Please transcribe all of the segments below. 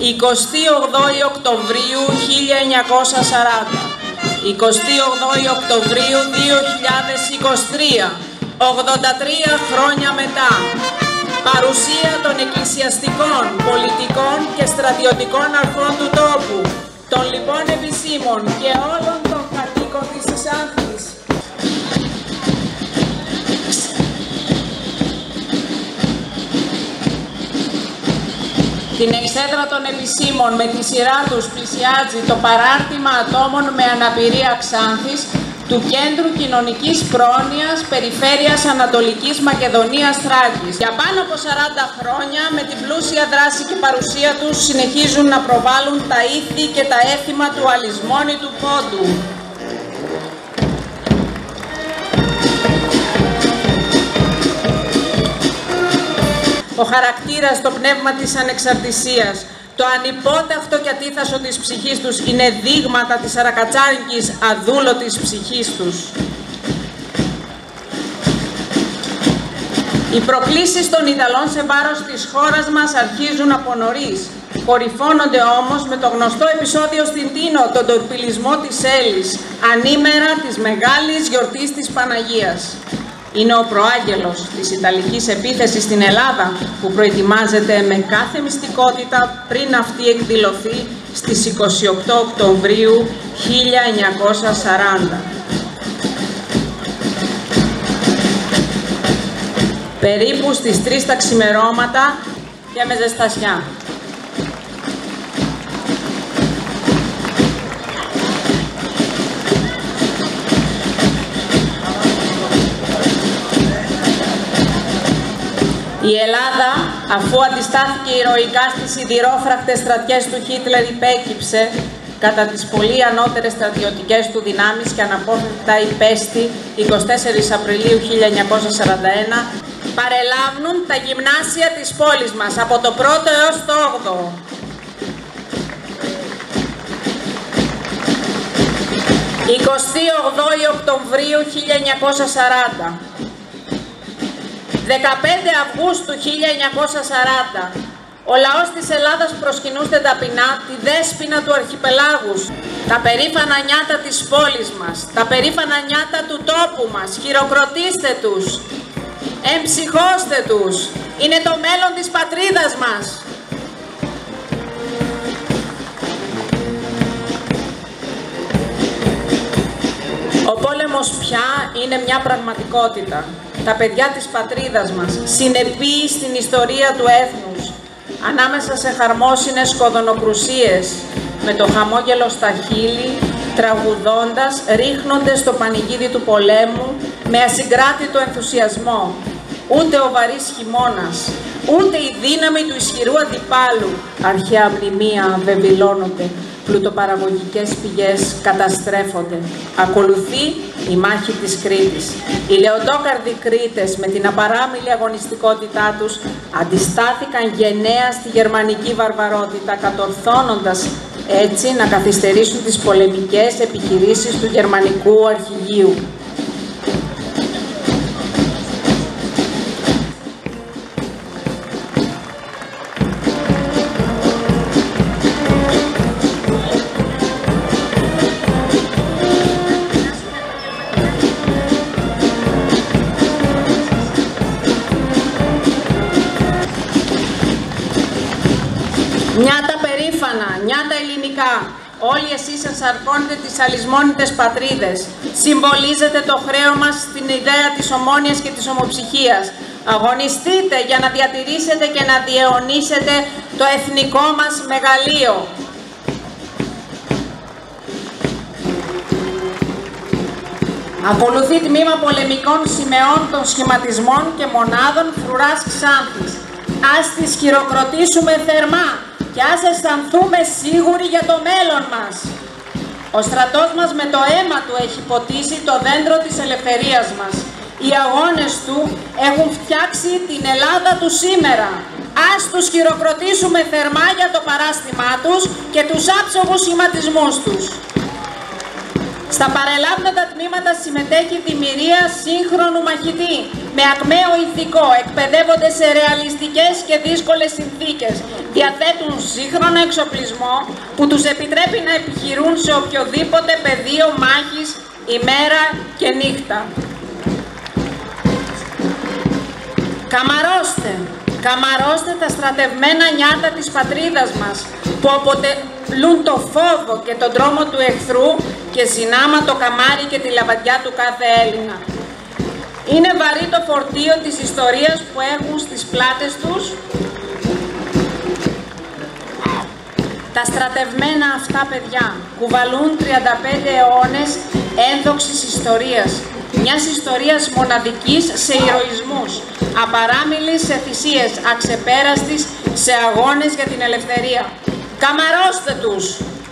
28 Οκτωβρίου 1940, 28 Οκτωβρίου 2023, 83 χρόνια μετά. Παρουσία των εκκλησιαστικών, πολιτικών και στρατιωτικών αρχών του τόπου, των λοιπόν επισήμων και όλων των κατοίκων της Ξάνθης. Την εξέδρα των επισήμων με τη σειρά τους πλησιάζει το παράρτημα ατόμων με αναπηρία Ξάνθης του Κέντρου Κοινωνικής Πρόνοιας Περιφέρειας Ανατολικής Μακεδονίας Θράκης. Για πάνω από 40 χρόνια με την πλούσια δράση και παρουσία τους συνεχίζουν να προβάλλουν τα ήθη και τα έθιμα του αλυσμόνητου πόντου. Ο χαρακτήρας, το πνεύμα της ανεξαρτησίας, το ανυπόταχτο και ατίθασο της ψυχής τους είναι δείγματα της αρακατσάρικης αδούλωτης ψυχής τους. Οι προκλήσεις των Ιταλών σε βάρος της χώρας μας αρχίζουν από νωρίς. Κορυφώνονται όμως με το γνωστό επεισόδιο στην Τίνο, τον τορπιλισμό της Έλλης, ανήμερα της μεγάλης γιορτής της Παναγίας. Είναι ο προάγγελος της Ιταλικής επίθεσης στην Ελλάδα που προετοιμάζεται με κάθε μυστικότητα πριν αυτή εκδηλωθεί στις 28 Οκτωβρίου 1940. Περίπου στις 3 τα ξημερώματα και με ζεστασιά. Η Ελλάδα, αφού αντιστάθηκε ηρωικά στις σιδηρόφρακτες στρατιές του Χίτλερ, υπέκυψε κατά τις πολύ ανώτερες στρατιωτικές του δυνάμεις και αναπόφευκτα υπέστη 24 Απριλίου 1941, παρελάβουν τα γυμνάσια της πόλης μας, από το 1ο έως το 8ο. Οκτωβρίου 1940. 15 Αυγούστου 1940, ο λαός της Ελλάδας προσκυνούσε ταπεινά τη δέσποινα του αρχιπελάγους, τα περήφανα νιάτα της πόλης μας, τα περήφανα νιάτα του τόπου μας. Χειροκροτήστε τους, εμψυχώστε τους, είναι το μέλλον της πατρίδας μας. Ο πόλεμος πια είναι μια πραγματικότητα. Τα παιδιά της πατρίδας μας, συνεπεί στην ιστορία του έθνους, ανάμεσα σε χαρμόσυνες κοδωνοκρουσίες, με το χαμόγελο στα χείλη, τραγουδώντας, ρίχνονται στο πανηγύρι του πολέμου με ασυγκράτητο ενθουσιασμό. Ούτε ο βαρύς χειμώνας, ούτε η δύναμη του ισχυρού αντιπάλου, αρχαία μνημεία βεβηλώνονται, πλουτοπαραγωγικές πηγές καταστρέφονται. Ακολουθεί η μάχη της Κρήτης. Οι λεοντόκαρδοι Κρήτες με την απαράμιλη αγωνιστικότητά τους αντιστάθηκαν γενναία στη γερμανική βαρβαρότητα, κατορθώνοντας έτσι να καθυστερήσουν τις πολεμικές επιχειρήσεις του γερμανικού αρχηγείου. Νιάτα περήφανα, νιάτα ελληνικά, όλοι εσείς ενσαρκώνετε τις αλυσμόνητες πατρίδες. Συμβολίζετε το χρέο μας στην ιδέα της ομόνοιας και της ομοψυχίας. Αγωνιστείτε για να διατηρήσετε και να διαιωνίσετε το εθνικό μας μεγαλείο. Ακολουθεί τμήμα πολεμικών σημεών των σχηματισμών και μονάδων φρουράς Ξάνθης. Ας τις χειροκροτήσουμε θερμά και ας αισθανθούμε σίγουροι για το μέλλον μας. Ο στρατός μας με το αίμα του έχει ποτίσει το δέντρο της ελευθερίας μας. Οι αγώνες του έχουν φτιάξει την Ελλάδα του σήμερα. Ας τους χειροκροτήσουμε θερμά για το παράστημά τους και τους άψογους σχηματισμούς τους. Στα παρελάβματα τμήματα συμμετέχει η δημιουργία σύγχρονου μαχητή, με ακμαίο ηθικό, εκπαιδεύονται σε ρεαλιστικές και δύσκολες συνθήκες, διαθέτουν σύγχρονο εξοπλισμό που τους επιτρέπει να επιχειρούν σε οποιοδήποτε πεδίο μάχης, ημέρα και νύχτα. Καμαρώστε τα στρατευμένα νιάτα της πατρίδας μας, που αποτελούν το φόβο και τον τρόμο του εχθρού και συνάμα το καμάρι και τη λαβαδιά του κάθε Έλληνα. Είναι βαρύ το φορτίο της ιστορίας που έχουν στις πλάτες τους τα στρατευμένα αυτά παιδιά, κουβαλούν 35 αιώνες ένδοξης ιστορίας, μιας ιστορίας μοναδικής σε ηρωισμούς, απαράμιλης σε θυσίες, αξεπέραστης σε αγώνες για την ελευθερία. Καμαρώστε τους!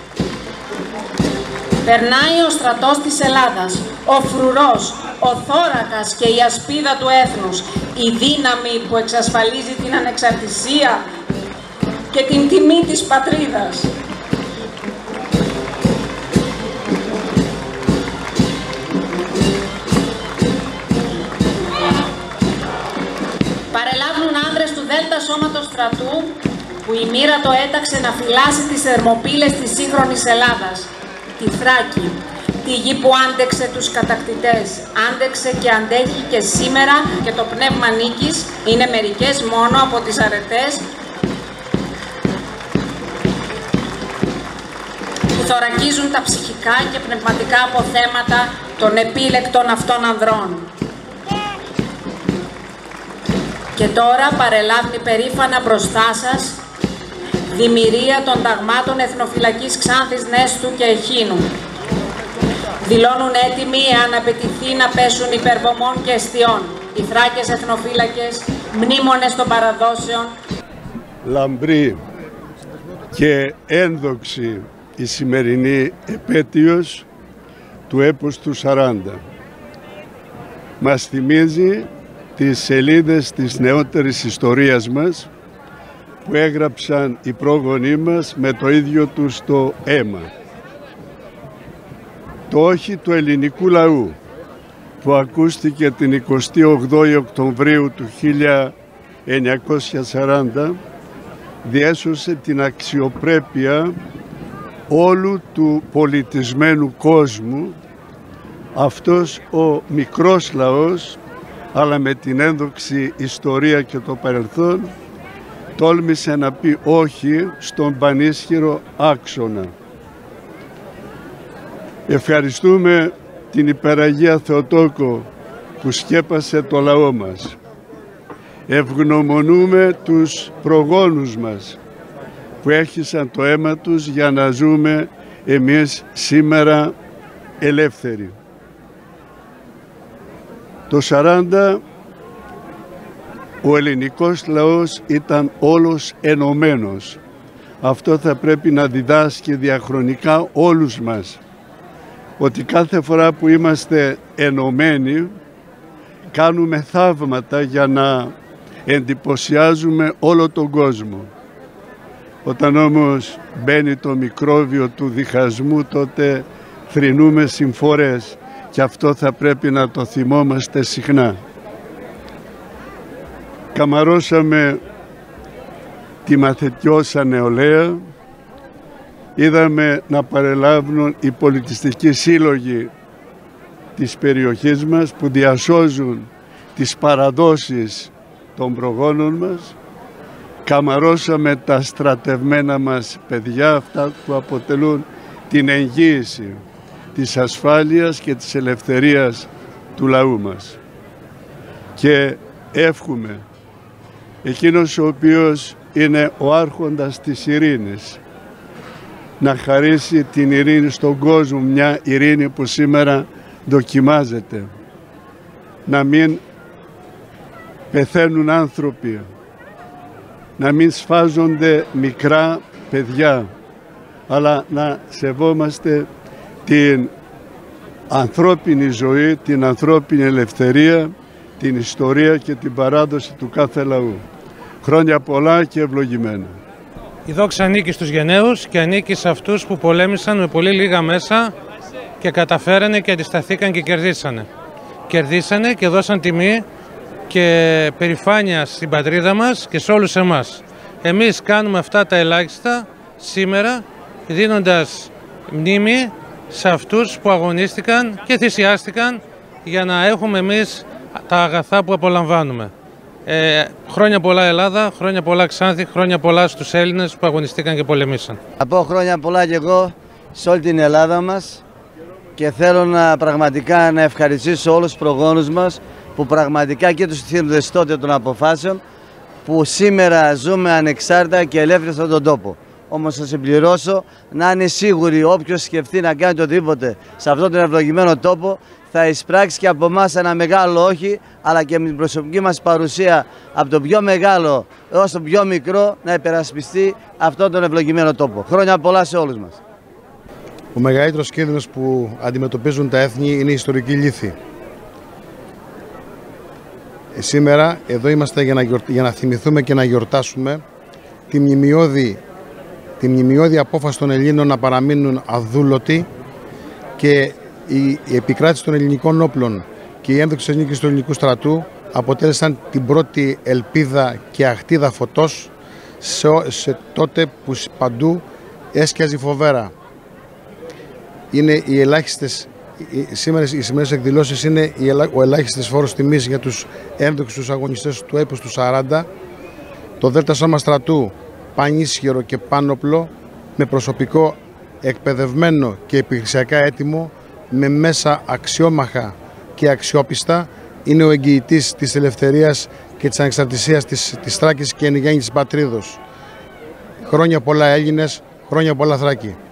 Περνάει ο στρατός της Ελλάδας, ο φρουρός, ο θώρακας και η ασπίδα του έθνους, η δύναμη που εξασφαλίζει την ανεξαρτησία και την τιμή της πατρίδας. Παρελάβουν άνδρες του Δέλτα Σώματος Στρατού που η μοίρα το έταξε να φυλάσει τις θερμοπύλες της σύγχρονης Ελλάδας, τη Θράκη, τη γη που άντεξε τους κατακτητές, άντεξε και αντέχει και σήμερα, και το πνεύμα νίκης είναι μερικές μόνο από τις αρετές που θωρακίζουν τα ψυχικά και πνευματικά αποθέματα των επίλεκτων αυτών ανδρών. Και τώρα παρελάβει περήφανα μπροστά σας δημιουργία των ταγμάτων Εθνοφυλακής Ξάνθης, Νέστου και Εχίνου. Δηλώνουν έτοιμοι εάν απαιτηθεί να πέσουν υπερβομών και εστιών οι Θράκες εθνοφύλακες, μνήμονες των παραδόσεων. Λαμπρή και ένδοξη η σημερινή επέτειος του έπους του 40. Μας θυμίζει τις σελίδες της νεότερης ιστορίας μας που έγραψαν οι πρόγονοί μας με το ίδιο τους το αίμα. Το όχι του ελληνικού λαού που ακούστηκε την 28η Οκτωβρίου του 1940 διέσωσε την αξιοπρέπεια όλου του πολιτισμένου κόσμου, αυτός ο μικρός λαός, αλλά με την ένδοξη ιστορία και το παρελθόν, τόλμησε να πει όχι στον πανίσχυρο άξονα. Ευχαριστούμε την Υπεραγία Θεοτόκο που σκέπασε το λαό μας. Ευγνωμονούμε τους προγόνους μας που έχυσαν το αίμα τους για να ζούμε εμείς σήμερα ελεύθεροι. Το 40 ο ελληνικός λαός ήταν όλος ενωμένος. Αυτό θα πρέπει να διδάσκει διαχρονικά όλους μας, ότι κάθε φορά που είμαστε ενωμένοι κάνουμε θαύματα για να εντυπωσιάζουμε όλο τον κόσμο. Όταν όμως μπαίνει το μικρόβιο του διχασμού, τότε θρηνούμε συμφορές και αυτό θα πρέπει να το θυμόμαστε συχνά. Καμαρώσαμε τη μαθητιώσα νεολαία, είδαμε να παρελάβουν οι πολιτιστικοί σύλλογοι της περιοχής μας που διασώζουν τις παραδόσεις των προγόνων μας. Καμαρώσαμε τα στρατευμένα μας παιδιά, αυτά που αποτελούν την εγγύηση της ασφάλειας και της ελευθερίας του λαού μας. Και εύχομαι εκείνος ο οποίος είναι ο άρχοντας της ειρήνης να χαρίσει την ειρήνη στον κόσμο, μια ειρήνη που σήμερα δοκιμάζεται. Να μην πεθαίνουν άνθρωποι, να μην σφάζονται μικρά παιδιά, αλλά να σεβόμαστε την ανθρώπινη ζωή, την ανθρώπινη ελευθερία, την ιστορία και την παράδοση του κάθε λαού. Χρόνια πολλά και ευλογημένα. Η δόξα ανήκει στους γενναίους και ανήκει σε αυτούς που πολέμησαν με πολύ λίγα μέσα και καταφέρανε και αντισταθήκαν και κερδίσανε. Κερδίσανε και δώσαν τιμή και περηφάνεια στην πατρίδα μας και σε όλους εμάς. Εμείς κάνουμε αυτά τα ελάχιστα σήμερα, δίνοντας μνήμη σε αυτούς που αγωνίστηκαν και θυσιάστηκαν για να έχουμε εμείς τα αγαθά που απολαμβάνουμε. Χρόνια πολλά Ελλάδα, χρόνια πολλά Ξάνθη, χρόνια πολλά στους Έλληνες που αγωνιστήκαν και πολεμήσαν. Θα πω χρόνια πολλά και εγώ σε όλη την Ελλάδα μας και θέλω πραγματικά να ευχαριστήσω όλους τους προγόνους μας που πραγματικά και τους θύμτες τότε των αποφάσεων που σήμερα ζούμε ανεξάρτητα και ελεύθερα στον τον τόπο. Όμως θα συμπληρώσω να είναι σίγουροι όποιος σκεφτεί να κάνει το οτιδήποτε σε αυτόν τον ευλογημένο τόπο θα εισπράξει και από εμάς ένα μεγάλο όχι, αλλά και με την προσωπική μας παρουσία από το πιο μεγάλο έως το πιο μικρό να υπερασπιστεί αυτόν τον ευλογημένο τόπο. Χρόνια πολλά σε όλους μας. Ο μεγαλύτερος κίνδυνος που αντιμετωπίζουν τα έθνη είναι η ιστορική λύθη. Σήμερα εδώ είμαστε για να θυμηθούμε και να γιορτάσουμε τη μνημειώδη απόφαση των Ελλήνων να παραμείνουν αδούλωτοι και η επικράτηση των ελληνικών όπλων και η ένδοξη της νίκης του ελληνικού στρατού αποτέλεσαν την πρώτη ελπίδα και αχτίδα φωτός σε τότε που παντού έσκιαζε φοβέρα. Είναι οι ελάχιστες, οι σημερινές εκδηλώσεις είναι ο ελάχιστος φόρος τιμής για τους ένδοξους αγωνιστές του έπους του 40, το Δέλτα Σώμα Στρατού πανίσχυρο και πάνωπλο, με προσωπικό εκπαιδευμένο και επιχειρησιακά έτοιμο, με μέσα αξιόμαχα και αξιόπιστα, είναι ο εγγυητής της ελευθερίας και της ανεξαρτησίας της Θράκης και εν γέννη της πατρίδος. Χρόνια πολλά Έλληνες, χρόνια πολλά Θράκη.